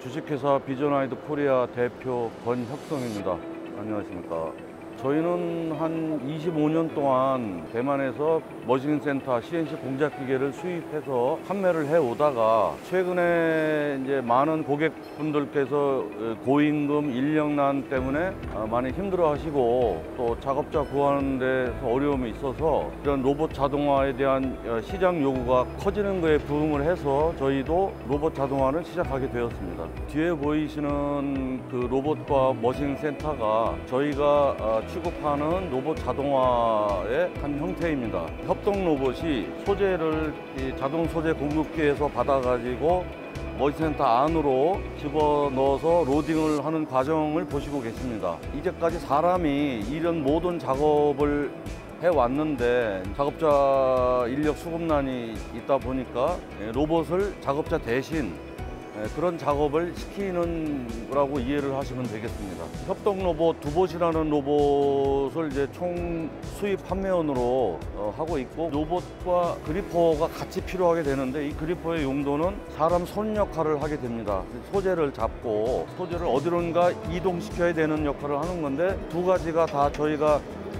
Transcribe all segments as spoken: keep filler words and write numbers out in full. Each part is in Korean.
주식회사 비전아이드 코리아 대표 권혁성입니다. 안녕하십니까. 저희는 한 이십오 년 동안 대만에서 머신센터 씨엔씨 공작기계를 수입해서 판매를 해오다가 최근에 이제 많은 고객분들께서 고임금 인력난 때문에 많이 힘들어 하시고 또 작업자 구하는 데서 어려움이 있어서 이런 로봇 자동화에 대한 시장 요구가 커지는 거에 부응을 해서 저희도 로봇 자동화를 시작하게 되었습니다. 뒤에 보이시는 그 로봇과 머신센터가 저희가 취급하는 로봇 자동화의 한 형태입니다. 협동 로봇이 소재를 이 자동 소재 공급기에서 받아가지고 머신센터 안으로 집어넣어서 로딩을 하는 과정을 보시고 계십니다. 이제까지 사람이 이런 모든 작업을 해왔는데 작업자 인력 수급난이 있다 보니까 로봇을 작업자 대신 그런 작업을 시키는 거라고 이해를 하시면 되겠습니다. 협동 로봇 두봇이라는 로봇을 이제 총 수입 판매원으로 하고 있고, 로봇과 그리퍼가 같이 필요하게 되는데 이 그리퍼의 용도는 사람 손 역할을 하게 됩니다. 소재를 잡고 소재를 어디론가 이동시켜야 되는 역할을 하는 건데 두 가지가 다 저희가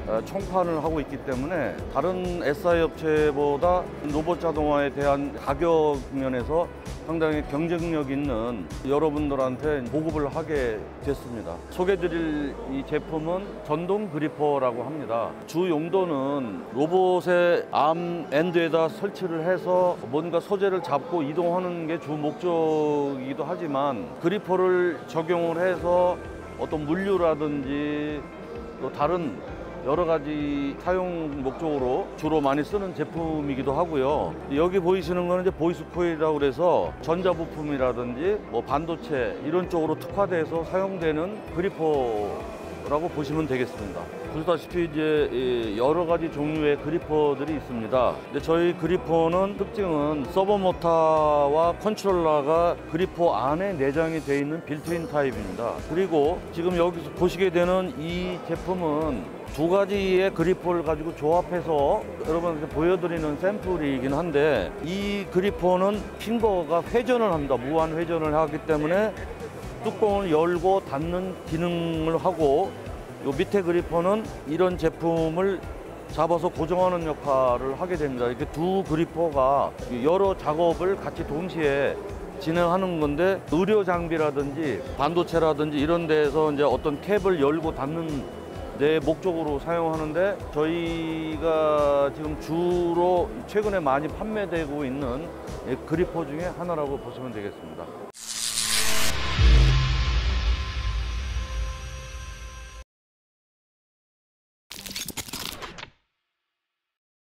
총판을 하고 있기 때문에 다른 에스아이 업체보다 로봇 자동화에 대한 가격 면에서 상당히 경쟁력 있는 여러분들한테 보급을 하게 됐습니다. 소개드릴 이 제품은 전동 그리퍼라고 합니다. 주 용도는 로봇의 암 엔드에다 설치를 해서 뭔가 소재를 잡고 이동하는 게 주 목적이기도 하지만, 그리퍼를 적용을 해서 어떤 물류라든지 또 다른 여러 가지 사용 목적으로 주로 많이 쓰는 제품이기도 하고요. 여기 보이시는 거는 이제 보이스 코일이라고 그래서 전자부품이라든지 뭐 반도체 이런 쪽으로 특화돼서 사용되는 그리퍼라고 보시면 되겠습니다. 보시다시피 이제 여러 가지 종류의 그리퍼들이 있습니다. 근데 저희 그리퍼는 특징은 서버 모터와 컨트롤러가 그리퍼 안에 내장이 되어 있는 빌트인 타입입니다. 그리고 지금 여기서 보시게 되는 이 제품은 두 가지의 그리퍼를 가지고 조합해서 여러분한테 보여드리는 샘플이긴 한데, 이 그리퍼는 핑거가 회전을 합니다. 무한 회전을 하기 때문에 뚜껑을 열고 닫는 기능을 하고, 요 밑에 그리퍼는 이런 제품을 잡아서 고정하는 역할을 하게 됩니다. 이렇게 두 그리퍼가 여러 작업을 같이 동시에 진행하는 건데, 의료 장비라든지 반도체라든지 이런 데서 이제 어떤 캡을 열고 닫는 내 목적으로 사용하는데, 저희가 지금 주로 최근에 많이 판매되고 있는 그리퍼 중에 하나라고 보시면 되겠습니다.